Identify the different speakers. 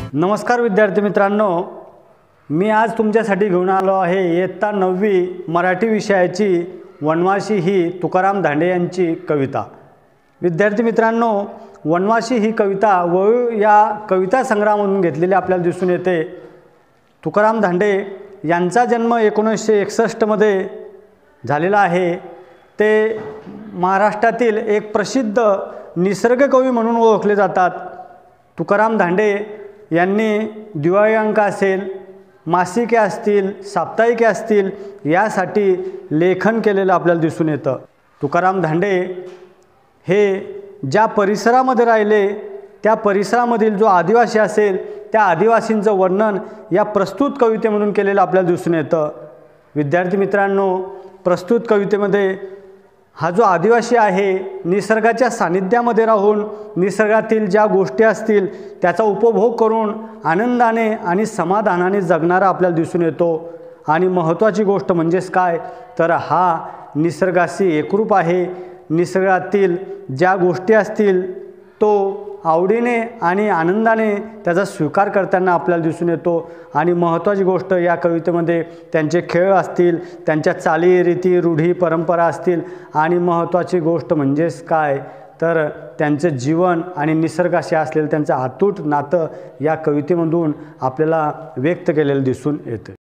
Speaker 1: नमस्कार विद्यार्थी मित्रांनो, मी आज तुमच्यासाठी घेऊन आलो आहे इयत्ता 9वी मराठी विषयाची वनवासी ही तुकाराम धांडे यांची कविता। विद्यार्थी मित्रांनो, वनवासी ही कविता वळू या कविता संग्रहामधून घेतलेली आपल्याला दिसून येते। तुकाराम धांडे यांचा जन्म 1961 मध्ये झालेला आहे। ते महाराष्ट्रातील एक प्रसिद्ध निसर्ग कवी म्हणून ओळखले जातात। तुकाराम धांडे यांनी दिवाळी असेल, मासिके असतील, साप्ताहिके असतील यासाठी लेखन केलेलं आपल्याला दिसून येतं। तुकाराम धांडे हे ज्या परिसरामध्ये राहिले त्या परिसरामधील जो आदिवासी असेल त्या आदिवासींचं वर्णन या प्रस्तुत कवितेमधून केलेलं आपल्याला दिसून येतं। विद्यार्थी मित्रांनो, प्रस्तुत कवितेमध्ये हा जो आदिवासी आहे निसर्गाच्या सानिध्यामध्ये राहून निसर्गातील ज्या गोष्टी असतील त्याचा उपभोग करून आनंदाने आणि समाधानाने जगणारा आपल्याला दिसून येतो। आणि महत्त्वाची गोष्ट म्हणजेच काय तर हा निसर्गाशी एकरूप आहे। निसर्गातील ज्या गोष्टी असतील तो आवडीने आणि आनंदाने त्याचा स्वीकार करताना आपल्याला दिसून येतो। आणि महत्त्वाची गोष्ट या कवितेमध्ये त्यांचे खेळ असतील, त्यांच्या चाली रीती रूढी परंपरा असतील आणि महत्त्वाची गोष्ट म्हणजेच काय तर त्यांचं जीवन आणि निसर्गाशी असलेलं त्यांचं अतूट नातं या कवितेमधून आपल्याला व्यक्त केलेलं दिसून येतं।